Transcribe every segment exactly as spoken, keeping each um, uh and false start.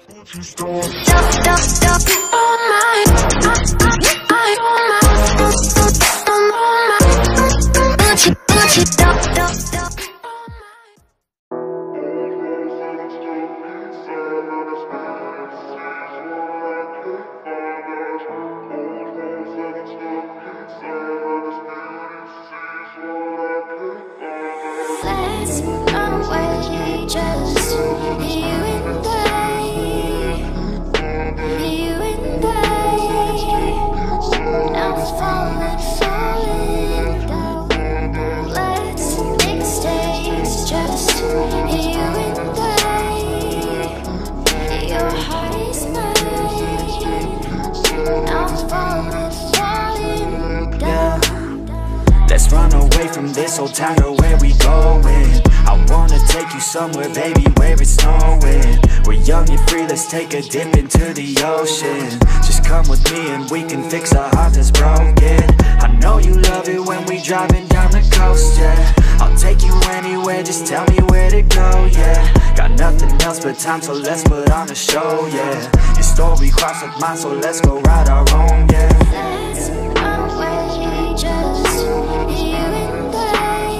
Let's run away, just you and I, you and I. Now I'm falling, falling down. Let's make mistakes, just you and I. Your heart is mine. Now I'm falling, falling down. Let's run away from this old town, girl, where we going? I wanna take you somewhere, baby, where it's snowing. We're young and free, let's take a dip into the ocean. Just come with me and we can fix a heart that's broken. I know you love it when we driving down the coast, yeah. I'll take you anywhere, just tell me where to go, yeah. Got nothing else but time, so let's put on a show, yeah. Your story crossed with mine, so let's go ride our own, yeah. Let's run away, just you and I,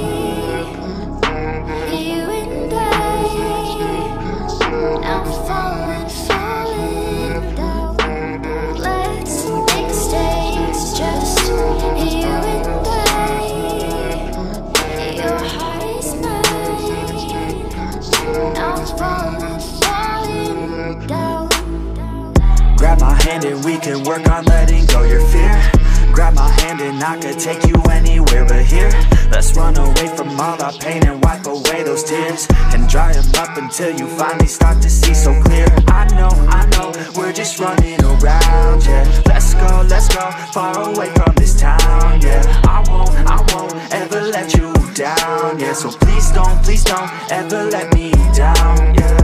you and I. Now I'm falling, falling down. Let's make mistakes, just you and I. Your heart is mine. Now I'm falling, falling down. Grab my hand and we can work on letting go your fear. Grab my hand and I could take you anywhere but here. Let's run away from all our pain and wipe away those tears, and dry them up until you finally start to see so clear. I know, I know, we're just running around, yeah. Let's go, let's go, far away from this town, yeah. I won't, I won't ever let you down, yeah. So please don't, please don't ever let me down, yeah.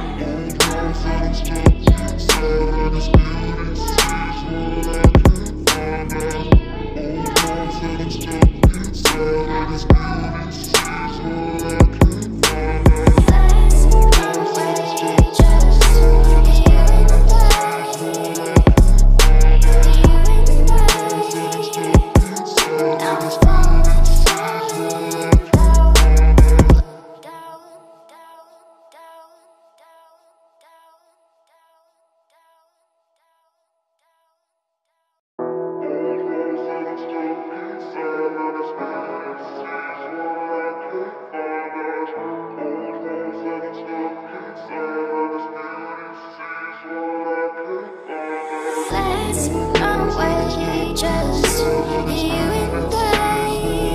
Let's run away, just you and I,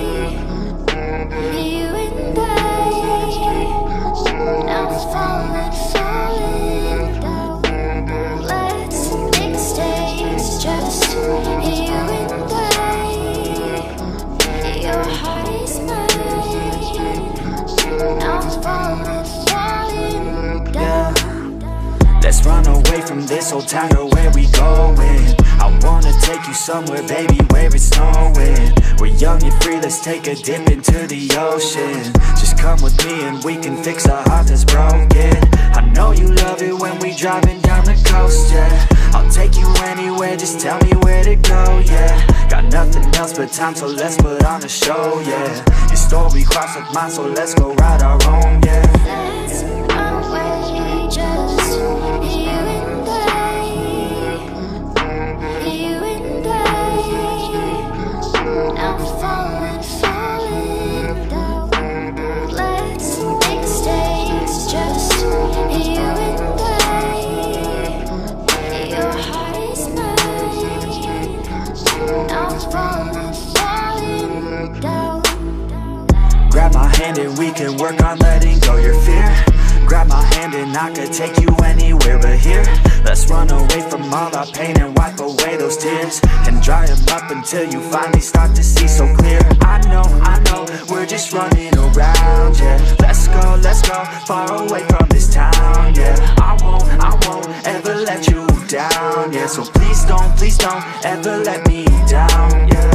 you and I. Now I'm falling, falling down. Let's make mistakes, just you and I. Your heart is mine. Now I'm falling, falling down. Let's run away from this old town, girl, where we going? I wanna take you somewhere, baby, where it's snowing. We're young and free, let's take a dip into the ocean. Just come with me and we can fix a heart that's broken. I know you love it when we driving down the coast, yeah. I'll take you anywhere, just tell me where to go, yeah. Got nothing else but time, so let's put on a show, yeah. Your story crossed with mine, so let's go ride our own, yeah. Let's run away, just you and I, you and I. Now I'm falling, falling down. Let's make mistakes, just you and I. Your heart is mine. Now I'm falling, falling down. Grab my hand and we can work on letting go your fear. Grab my hand and I could take you anywhere but here. Let's run away from all our pain and wipe away those tears, and dry them up until you finally start to see so clear. I know, I know, we're just running around, yeah. Let's go, let's go, far away from this town, yeah. I won't, I won't ever let you down, yeah. So please don't, please don't ever let me down, yeah.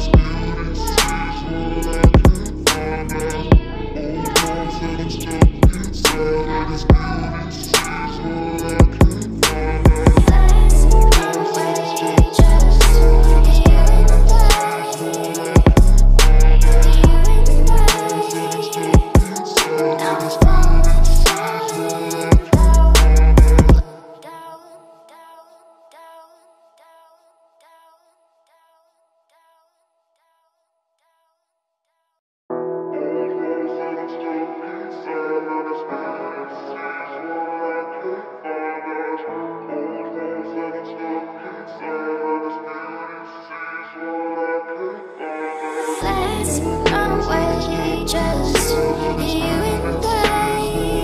Let's Let's run away, just you and I,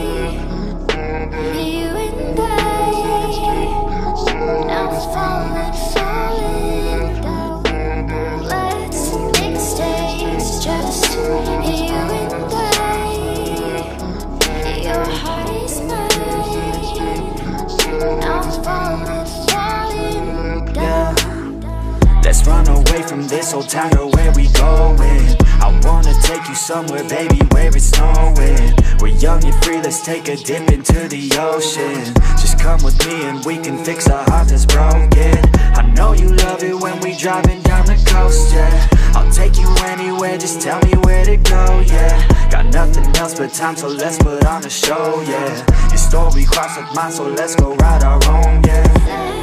you and I. Now I'm falling, falling down. Let's make mistakes, just you and I. Your heart is mine. Now I'm falling, falling down. Let's run away from this old town, girl, where we going? I wanna take you somewhere, baby, where it's snowing. We're young and free, let's take a dip into the ocean. Just come with me and we can fix a heart that's broken. I know you love it when we driving down the coast, yeah. I'll take you anywhere, just tell me where to go, yeah. Got nothing else but time, so let's put on a show, yeah. Your story crossed with mine, so let's go write our own, yeah.